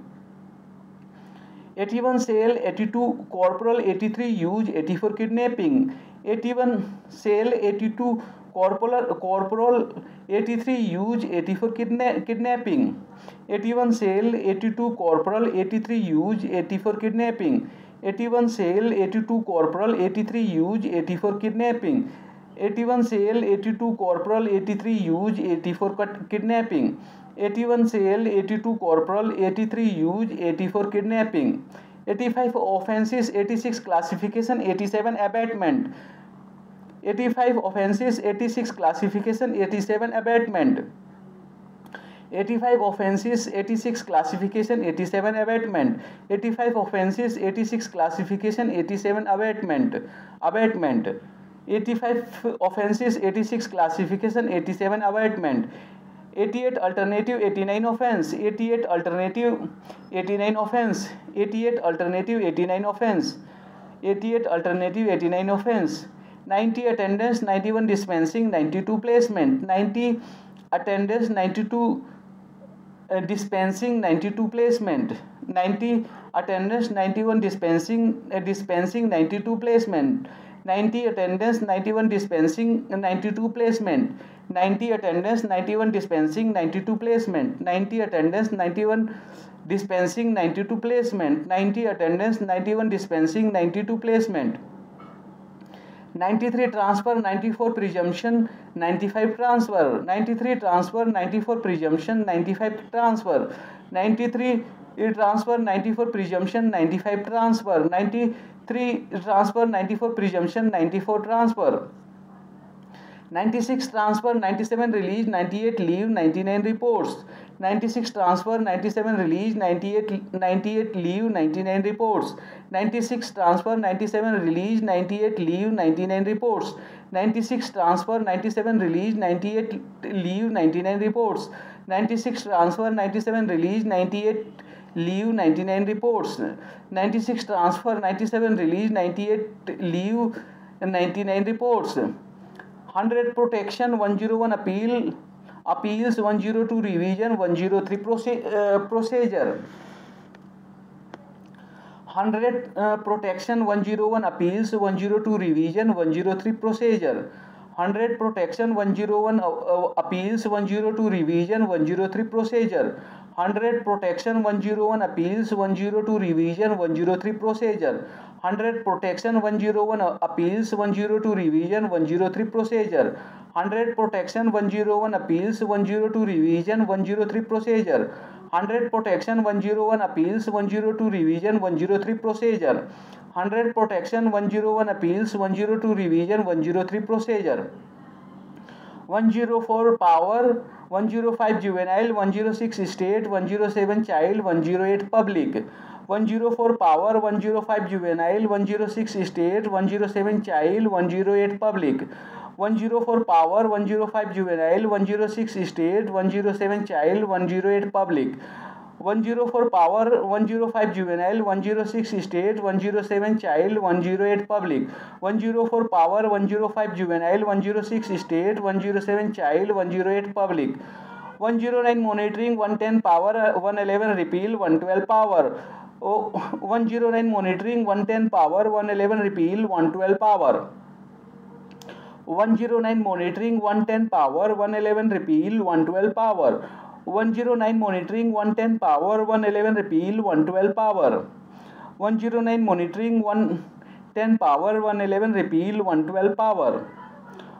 eighty-one sale, eighty-two corporal, eighty-three use, eighty-four kidnapping. eighty-one sale, eighty-two corporal, corporal, eighty-three use, eighty-four kidna kidnapping. eighty-one sale, eighty-two corporal, eighty-three use, eighty-four kidnapping. eighty-one sale, eighty-two corporal, eighty-three use, eighty-four kidnapping. eighty-one sale, eighty-two corporal, eighty-three use, eighty-four kidnapping. eighty-one sale, eighty-two corporal, eighty-three use, eighty-four kidnapping. eighty-five offenses, eighty-six classification, eighty-seven abatement. eighty-five offenses, eighty-six classification, eighty-seven abatement. eighty-five offenses, eighty-six classification, eighty-seven abatement. eighty-five offenses, eighty-six classification, eighty-seven abatement. Abatement. eighty-five offenses, eighty-six classification, eighty-seven abatement. eighty-eight alternative, eighty-nine offense. eighty-eight alternative, eighty-nine offense. eighty-eight alternative, eighty-nine offense. eighty-eight alternative, eighty-nine offense. ninety attendance, ninety-one dispensing, ninety-two placement. ninety attendance, ninety-two uh, dispensing, ninety-two placement. ninety attendance, ninety-one dispensing, uh, dispensing, ninety-two placement. ninety attendance, ninety-one dispensing, ninety-two placement. ninety attendance, ninety-one dispensing, ninety-two placement. ninety attendance, ninety-one dispensing, ninety-two placement. ninety attendance, ninety-one dispensing, ninety-two placement. ninety-three transfer, ninety-four presumption, ninety-five transfer. ninety-three transfer, ninety-four presumption, ninety-five transfer. ninety-three transfer, ninety-four presumption, ninety-five transfer. ninety-three transfer, ninety-four presumption, ninety-four transfer. ninety-six transfer, ninety-seven release, ninety-eight leave, ninety-nine reports. ninety-six transfer, ninety-seven release, ninety-eight ninety-eight leave, ninety-nine reports. ninety-six transfer, ninety-seven release, ninety-eight leave, ninety-nine reports. ninety-six transfer, ninety-seven release, ninety-eight leave, ninety-nine reports. ninety-six transfer, ninety-seven release, ninety-eight leave, ninety-nine reports. ninety-six transfer, ninety-seven release, ninety-eight leave, ninety-nine reports. one hundred protection, one oh one appeal, appeals, one oh two revision, one oh three uh, procedure. one hundred uh, protection, one oh one appeals, one oh two revision, one oh three procedure. one hundred protection, one oh one uh, uh, appeals, one oh two revision, one oh three procedure. one hundred protection, one oh one appeals, one oh two revision, one oh three procedure. one hundred protection, one oh one appeals, one oh two revision, one oh three procedure. one hundred protection, one oh one appeals, one oh two revision, one oh three procedure. one hundred protection, one oh one appeals, one oh two revision, one oh three procedure. one hundred protection, one oh one appeals, one oh two revision, one oh three procedure. one oh four power, one oh five juvenile, one oh six state, one oh seven child, one oh eight public. one oh four power, one oh five juvenile, one oh six state, one oh seven child, one oh eight public. one oh four power, one oh five juvenile, one oh six state, one oh seven child, one oh eight public. one oh four power, one oh five juvenile, one oh six state, one oh seven child, one oh eight public. one oh four power, one oh five juvenile, one oh six state, one oh seven child, one oh eight public. one oh nine monitoring, one ten power, one eleven repeal, one twelve power. Oh, one oh nine monitoring, one ten power, one eleven repeal, one twelve power. one oh nine monitoring, one ten power, one eleven repeal, one twelve power. one oh nine monitoring, one ten power, one eleven repeal, one twelve power. one oh nine monitoring, one ten power, one eleven repeal, one twelve power.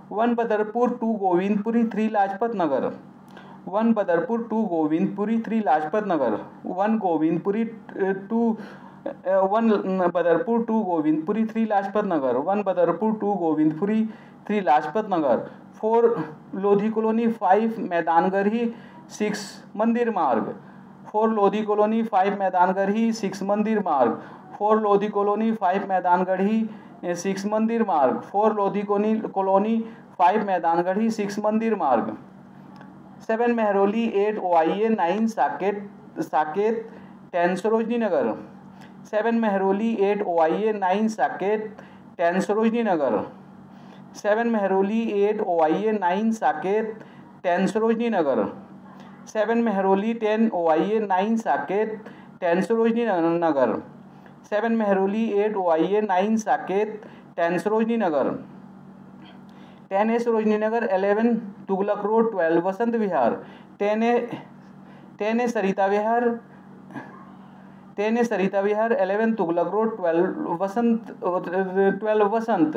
One Badarpur two Govindpuri three Lajpat Nagar, one Badarpur two Govindpuri three Lajpat Nagar, one Govindpuri two one Badarpur two Govindpuri three Lajpat Nagar, one Badarpur two Govindpuri three Lajpat Nagar. Four Lodhi colony, five Maidangarhi, six Mandir Marg, four Lodhi colony, five Maidangarhi, six Mandir Marg, four Lodhi colony, five Maidangarhi, six Mandir Marg, four Lodhi colony, five Maidangarhi, six Mandir Marg. Seven Mehrauli, eight OIA, nine Saket Saket, ten Sarojini Nagar, seven Mehrauli, eight OIA, nine Saket, ten Sarojini Nagar, seven Mehrauli, eight OIA, nine Saket, ten Sarojini Nagar, seven Mehrauli, ten OIA, nine Saket, ten Sarojini Nagar, seven Mehrauli, eight OIA, nine Saket, ten Sarojini Nagar, ten A Sarojini Nagar, eleven Tughlaq road, twelve Vasant Vihar, ten A ten A Sarita Vihar, ten A Sarita Vihar, eleven Tughlaq road, twelve Vasant twelve Vasant,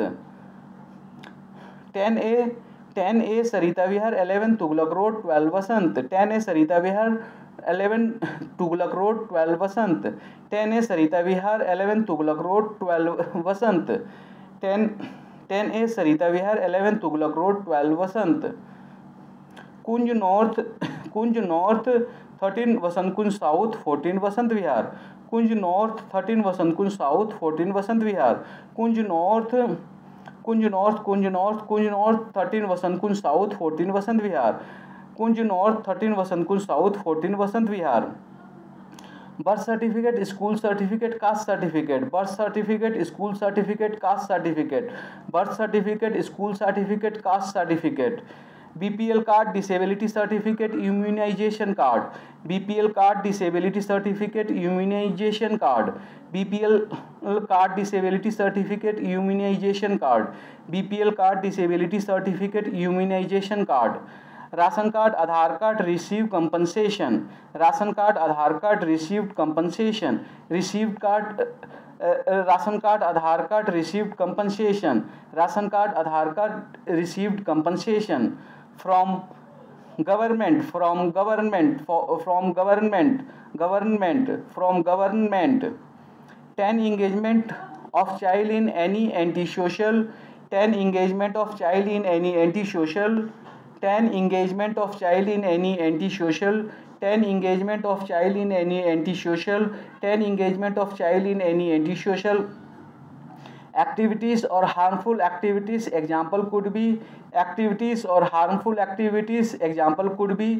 ten A ten A Sarita Vihar, eleven Tughlaq road, twelve Vasant, ten A Sarita Vihar, eleven Tughlaq road, twelve Vasant, ten A Sarita Vihar, eleven Tughlaq road, twelve Vasant, ten ten A Sarita Vihar, eleven Tughlaq road, twelve Vasant. Kunj north Kunj north, thirteen Vasant Kunj south, fourteen Vasant Vihar, Kunj north, thirteen Vasant Kunj south, fourteen Vasant Vihar, Kunj north Kunj north Kunj north Kunj north, thirteen Vasant Kunj south, fourteen Vasant Vihar, Kunj north, thirteen Vasant Kunj south, fourteen Vasant Vihar. Birth certificate, school certificate, caste certificate, birth certificate, school certificate, caste certificate, birth certificate, school certificate, caste certificate, BPL card, disability certificate, immunisation card, BPL card, disability certificate, immunisation card, BPL card, disability certificate, immunisation card, BPL card, disability certificate, immunisation card. Ration card, Aadhaar card, receive compensation, ration card, Aadhaar card, received compensation, received card, ration card, Aadhaar card, received compensation, ration card, Aadhaar card, received compensation. From government, from government, from government, government, from government. Ten engagement of child in any antisocial, ten engagement of child in any antisocial, ten engagement of child in any antisocial, ten engagement of child in any antisocial, ten engagement of child in any antisocial activities or harmful activities. Example could be activities or harmful activities. Example could be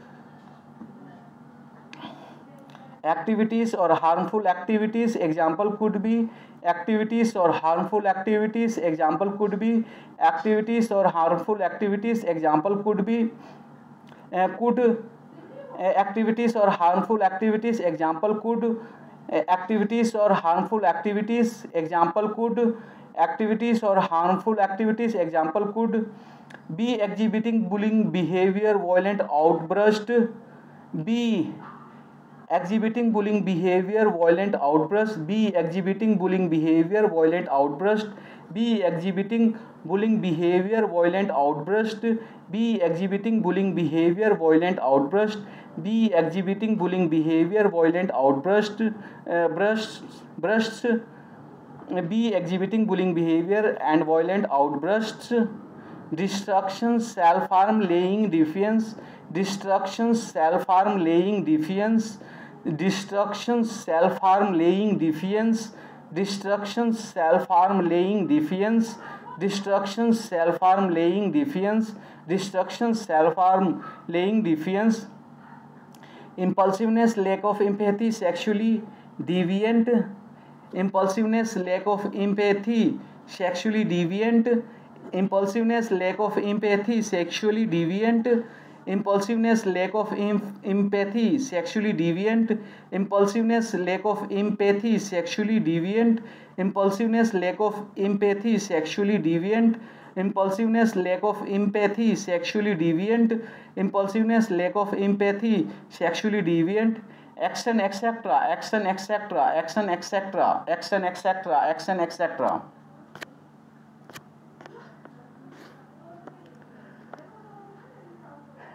activities or harmful activities. Example could be activities or harmful activities. Example could be activities or harmful activities. Example could be uh, could uh, activities or harmful activities. Example could uh, activities or harmful activities. Example could activities or harmful activities. Example could be exhibiting bullying behavior, violent outburst, be exhibiting bullying behavior, violent outburst, be exhibiting bullying behavior, violent outburst, be exhibiting bullying behavior, violent outburst, be exhibiting bullying behavior, violent outburst, be exhibiting bullying behavior, violent outburst, uh, bursts, bursts, be exhibiting bullying behavior and violent outbursts. Destruction, self-harm, laying defiance, destruction, self-harm, laying defiance, destruction, self-harm, laying defiance, destruction, self-harm, laying defiance, destruction, self-harm, laying defiance, destruction, self-harm, laying defiance. Impulsiveness, lack of empathy, sexually deviant, impulsiveness, lack of empathy, sexually deviant, impulsiveness, lack of empathy, sexually deviant, impulsiveness, lack of empathy, sexually deviant, impulsiveness, lack of empathy, sexually deviant, impulsiveness, lack of empathy, sexually deviant, impulsiveness, lack of empathy, sexually deviant, impulsiveness, lack of empathy, sexually deviant. Action, etc., action, etc., action, etc., action, etc., action, etc.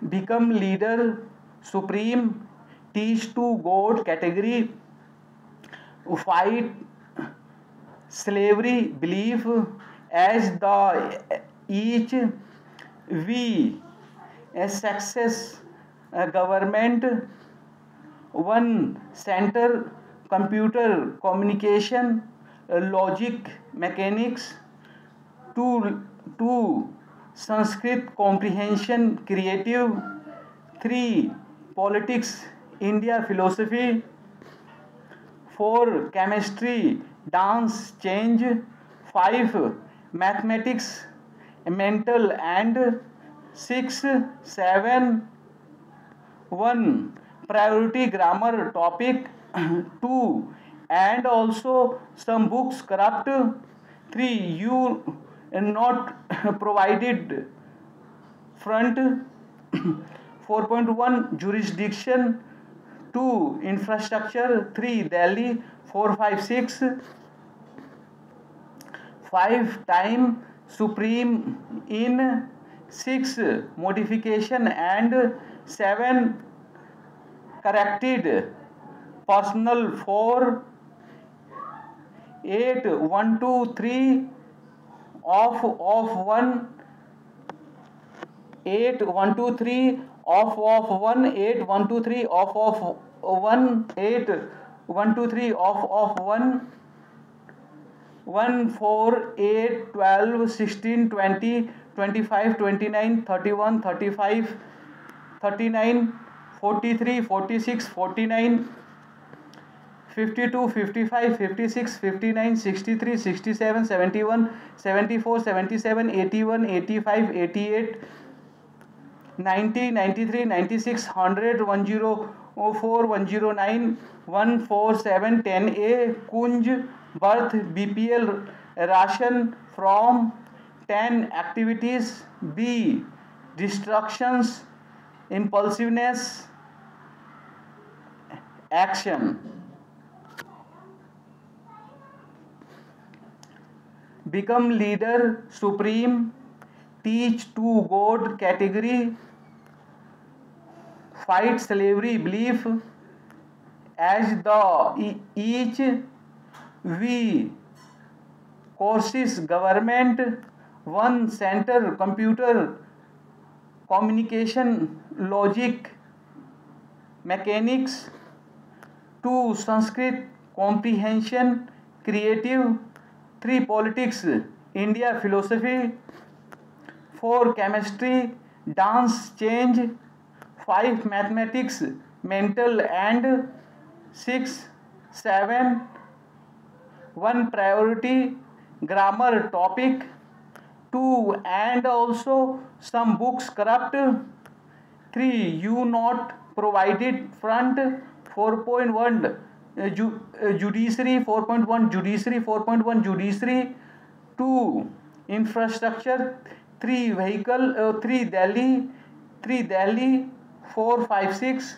become leader supreme, teach to God category, fight slavery belief as the each we a success uh, government one center computer communication uh, logic mechanics two two Sanskrit comprehension creative three politics India philosophy four chemistry dance change five mathematics mental and six seven one priority grammar topic two and also some books corrupt three you not provided front four point one jurisdiction two infrastructure three Delhi four five six five time supreme in six modification and seven corrected personal four eight one two three off of one eight one two three off of one eight one two three off of one eight one two three off of one one four eight twelve sixteen twenty twenty-five twenty-nine thirty-one thirty-five thirty-nine forty-three forty-six forty-nine fifty-two fifty-five fifty-six fifty-nine sixty-three sixty-seven seventy-one seventy-four seventy-seven eighty-one eighty-five eighty-eight ninety ninety-three ninety-six one hundred one oh four one oh nine one forty-seven ten A Kunj birth B P L ration from ten activities B distractions impulsiveness action become leader supreme teach to God category fight slavery belief as the each we courses government one center computer communication logic mechanics two Sanskrit comprehension creative three politics India philosophy four chemistry dance change five mathematics mental and six seven one priority grammar topic two and also some books corrupt three you not provided front four point one uh, ju- uh, judiciary four point one judiciary four point one judiciary two infrastructure three vehicle uh, three Delhi three Delhi four five six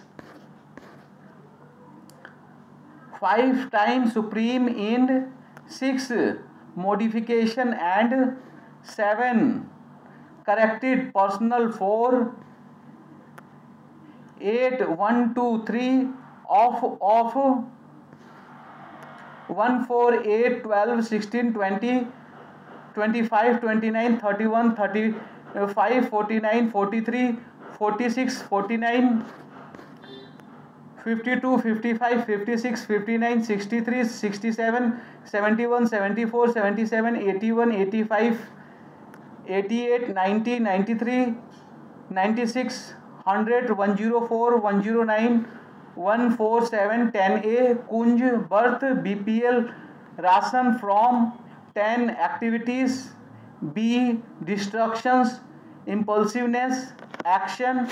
five times supreme in six modification and seven corrected personal four eight one two three off of one four eight twelve sixteen twenty twenty-five twenty-nine thirty-one thirty-five forty-nine forty-three forty-six forty-nine fifty-two fifty-five fifty-six fifty-nine sixty-three sixty-seven seventy-one seventy-four seventy-seven eighty-one eighty-five eighty-eight ninety ninety-three ninety-six one hundred one oh four one oh nine one forty-seven ten A Kunj birth B P L ration from ten activities B distractions impulsiveness action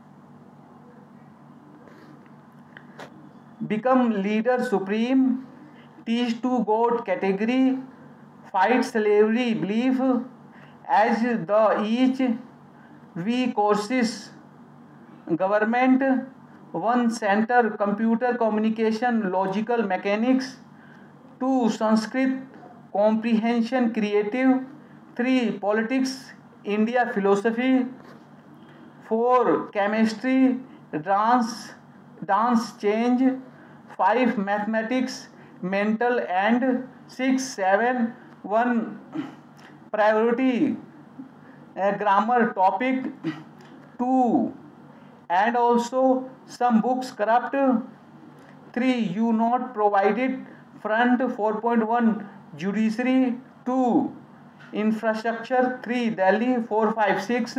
become leader supreme teach to God category fight slavery belief as the each we courses government one center computer communication logical mechanics two Sanskrit comprehension creative three politics India philosophy four chemistry, dance dance change, five mathematics, mental, and six seven one priority uh, grammar topic two, and also some books corrupt. Three, you not provided front. Four point one, judiciary. Two, infrastructure. Three, Delhi. Four five six.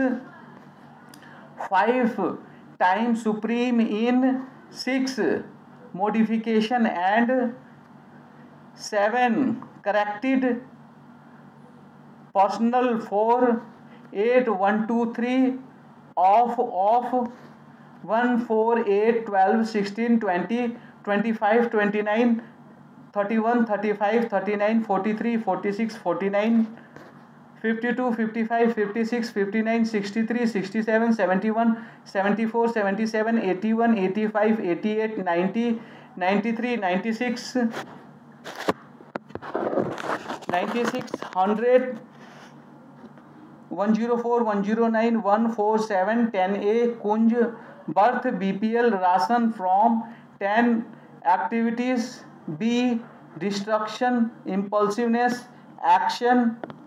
Five, time supreme in. Six, modification. And seven, corrected personal. Four, eight, one two three, off off. One four eight twelve sixteen twenty twenty-five twenty-nine thirty-one thirty-five thirty-nine forty-three forty-six forty-nine fifty-two fifty-five fifty-six fifty-nine sixty-three sixty-seven seventy-one seventy-four seventy-seven eighty-one eighty-five eighty-eight ninety ninety-three ninety-six ninety-six one hundred one oh four one oh nine one forty-seven ten A Kunj. Birth, B P L, ration from. Ten, activities. B, destruction, impulsiveness, action.